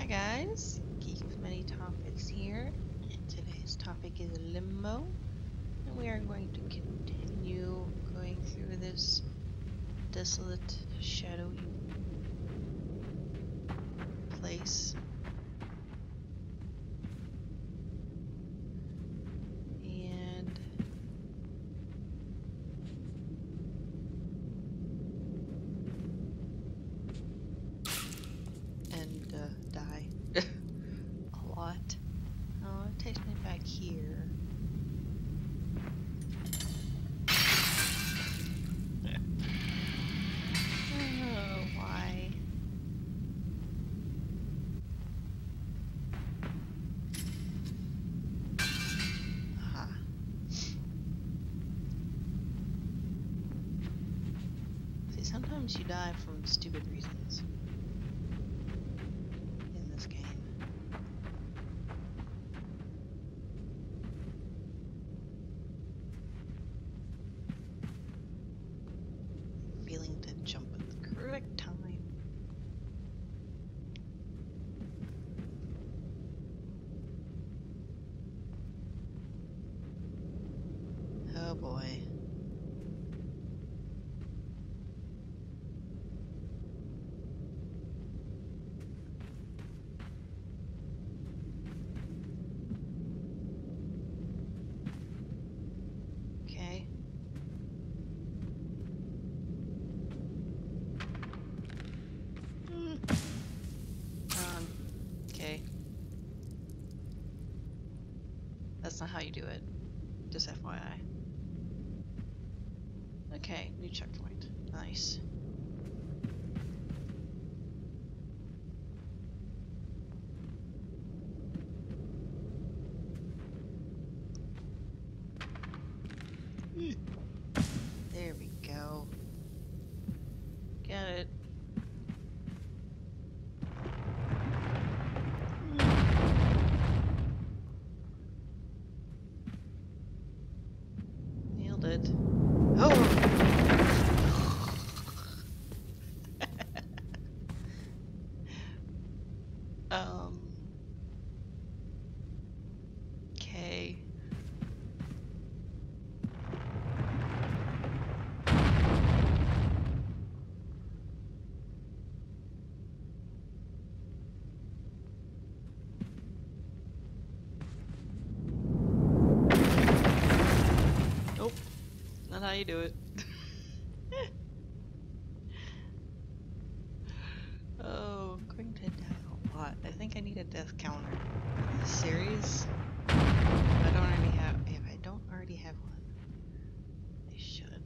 guys, Geek with Many Topics here, and today's topic is Limbo, and we are going to continue going through this desolate, shadowy place. And die a lot. Oh, it takes me back here. Oh, why? Aha. See, sometimes you die from stupid reasons. In this game. Feeling to jump at the correct time. Oh boy. Okay. Okay. That's not how you do it. Just FYI. Okay, new checkpoint. Nice. There we go. Get it. Nailed it. Oh! Okay. Nope. Not how you do it. Oh, I'm going to die a lot. I think I need a death counter in this series. If I don't already have one, I should.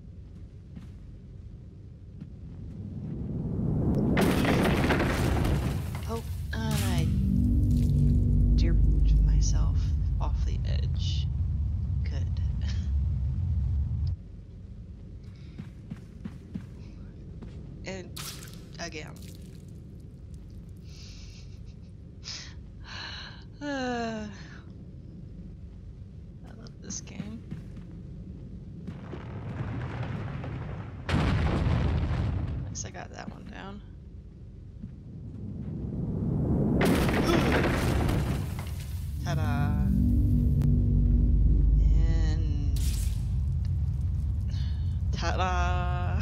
Oh, and I jerked myself off the edge. Good. And again. I love this game. At least I got that one down. Ta-da! And ta-da!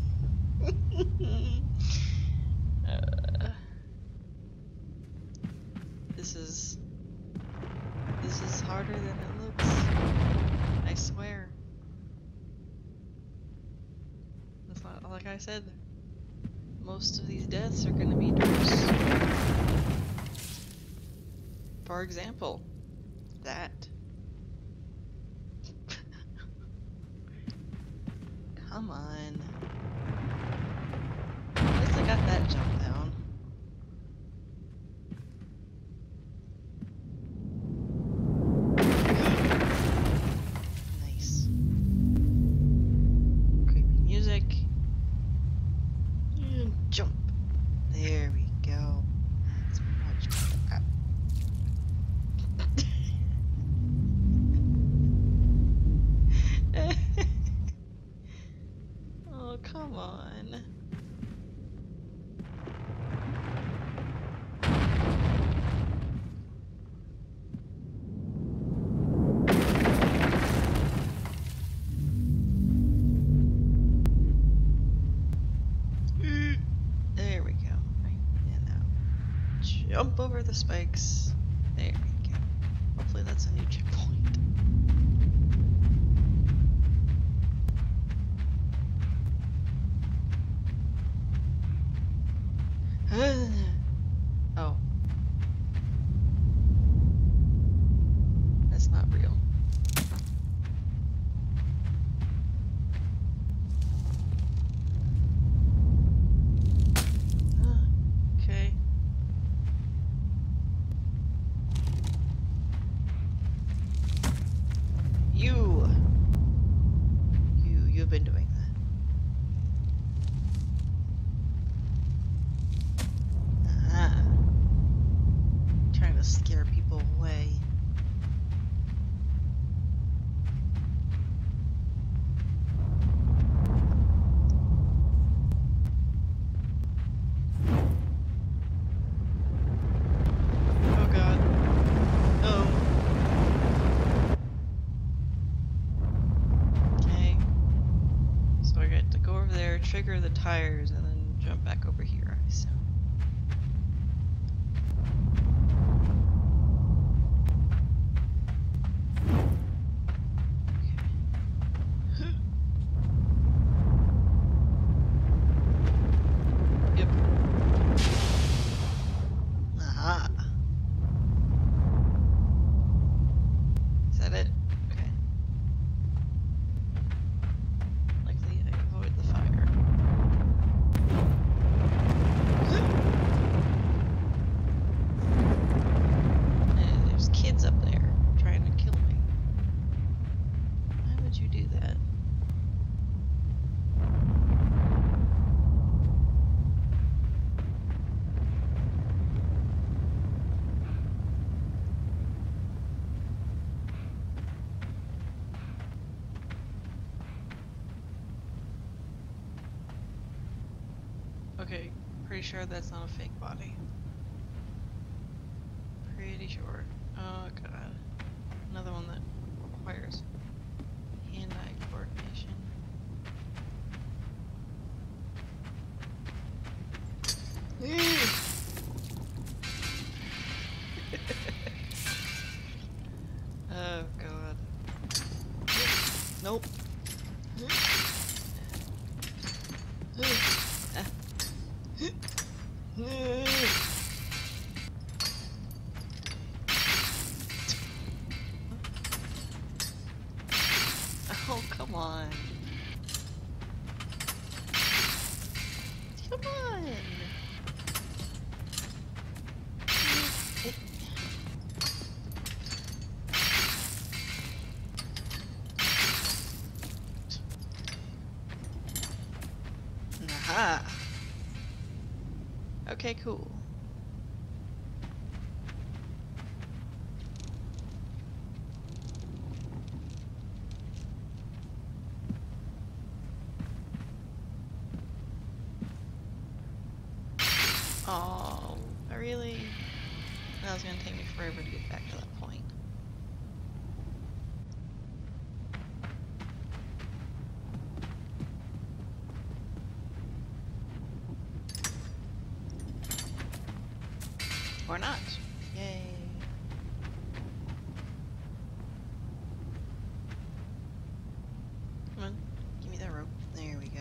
This is harder than it looks. I swear. That's not like I said. Most of these deaths are gonna be doors. For example, that. Come on. At least I got that jump down. Nice. Creepy music. And jump. There we go. That's much better. Jump over the spikes. There we go. Hopefully that's a new checkpoint. Oh. That's not real. Okay. You've been doing that. Ah. Trying to scare people away. Oh god. Oh. Okay. So I got to go over there, trigger the tires, and then jump back over here, I assume. Yep. Aha. Is that it? Okay. Likely I avoid the fire. And there's kids up there trying to kill me. Why would you do that? Okay, pretty sure that's not a fake body. Pretty sure. Oh god. Another one that requires hand-eye coordination. Oh god. Nope. Oh, come on. Come on. Aha. Okay, cool. Oh, really? That was gonna take me forever to get back to that point. Or not. Yay. Come on, give me that rope. There we go.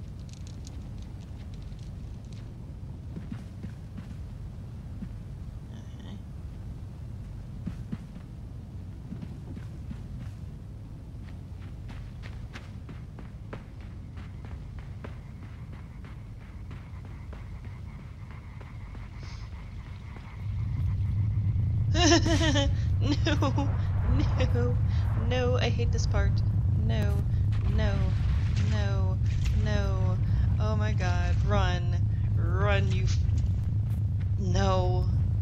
No, no, no, I hate this part. No, no, no, no. Oh my god, run. Run, you no.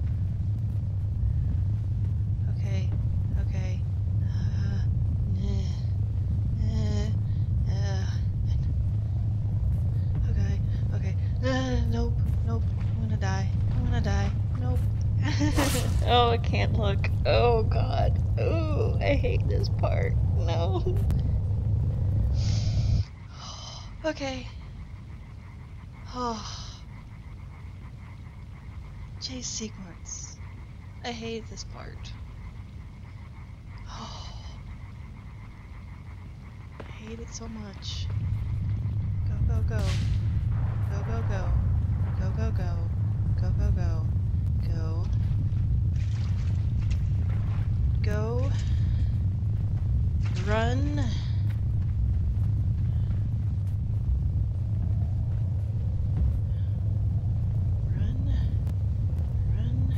Okay, okay. Okay, okay. Nope, nope. I'm gonna die. I'm gonna die. Nope. Oh, I can't look. Oh god. Oh, I hate this part. No. Okay. Oh. chase sequence. I hate this part. Oh, I hate it so much. Go, go, go. Go, go, go. Go, go, go. Go, go, go. Go. Go. Run. Run. Run.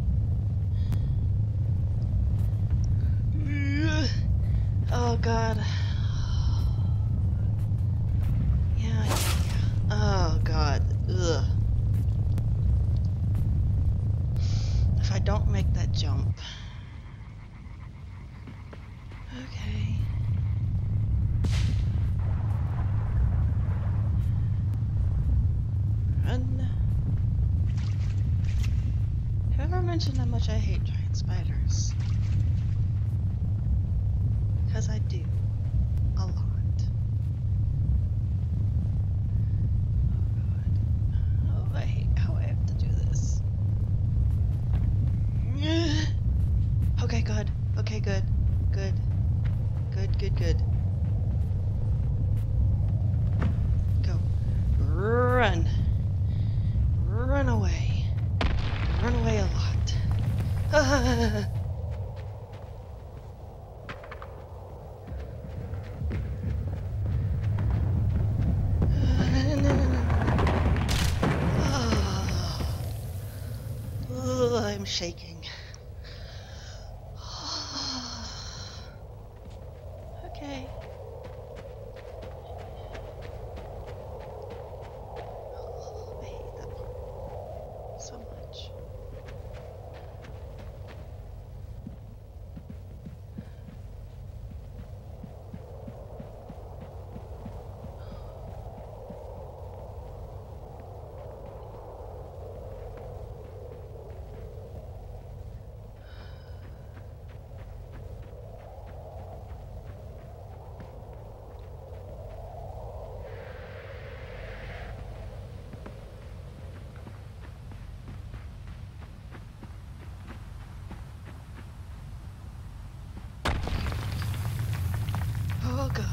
Oh god. Yeah. Oh god. Ugh. If I don't make that jump. Okay. Run. Have I ever mentioned how much I hate giant spiders? Because I do. A lot. Oh god. Oh, I hate how I have to do this. Okay, good. Okay, good. Good. Good, good, good. Go. Run. Run away. Run away a lot. I'm shaking. Okay. I hate that part so much. Oh god.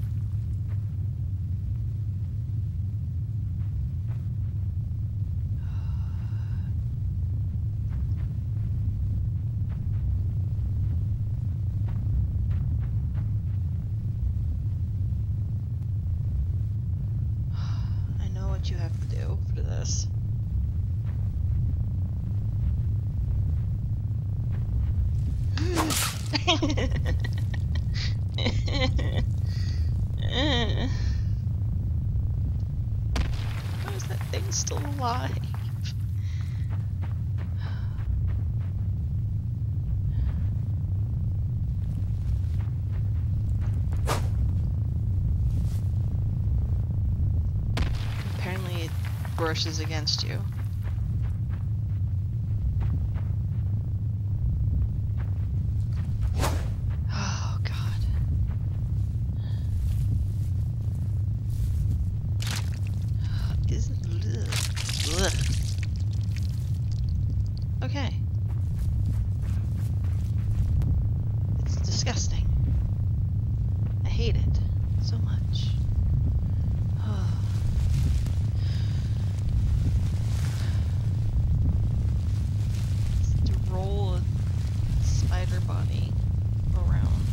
I know what you have to do for this. How is that thing still alive? Apparently it brushes against you. Oh god. Isn't ugh. Okay. It's disgusting. I hate it so much. It's to roll a spider body around.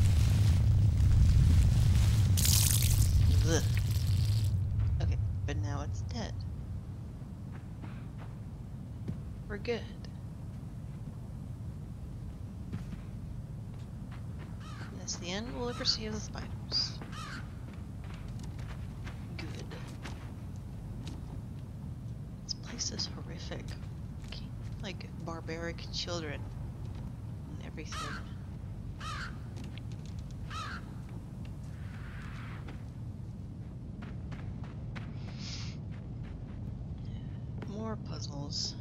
Ugh. Okay, but now it's dead. We're good. And that's the end we'll ever see of the spiders. Good. This place is horrific. Like barbaric children and everything. More puzzles.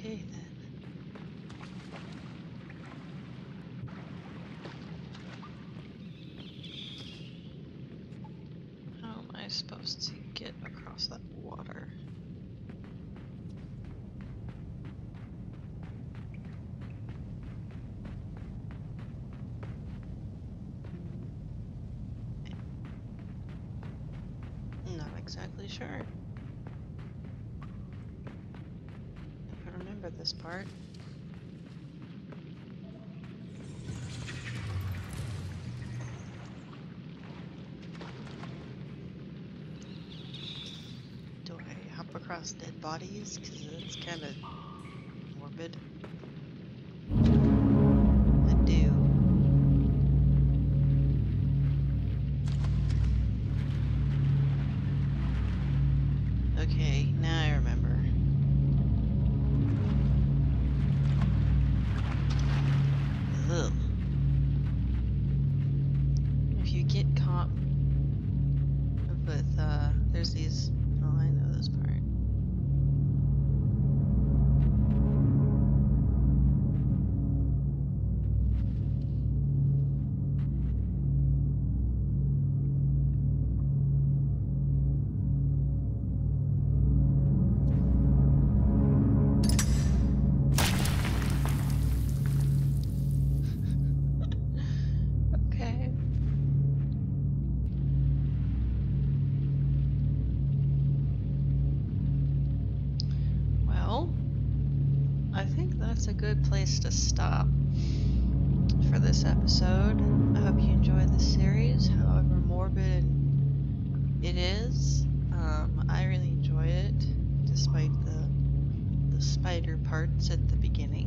Okay then. How am I supposed to get across that water? Not exactly sure. I remember this part. Do I hop across dead bodies? Because it's kind of morbid. I do. Okay, now I remember. Ugh. If you get caught with, there's these, oh, I know this part. Okay. Well, I think that's a good place to stop for this episode. I hope you enjoy this series, however morbid it is. I really enjoy it, despite the spider parts at the beginning.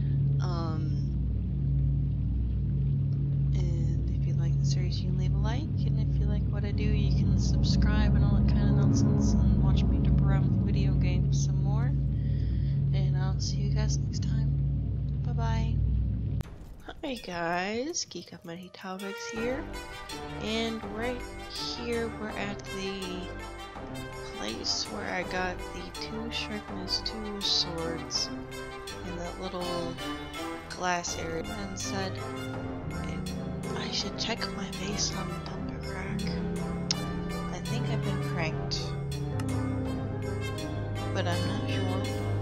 And if you like the series, you can leave a like, and if you like what I do, you can subscribe and all that kind of nonsense, and watch me dip around with video games some more. And I'll see you guys next time. Bye-bye. Hi guys, Geek Up Mighty Talvex here, and right here we're at the place where I got the 2 Sharpness 2 swords in that little glass area, and said I should check my base on Thundercrack. I think I've been pranked, but I'm not sure.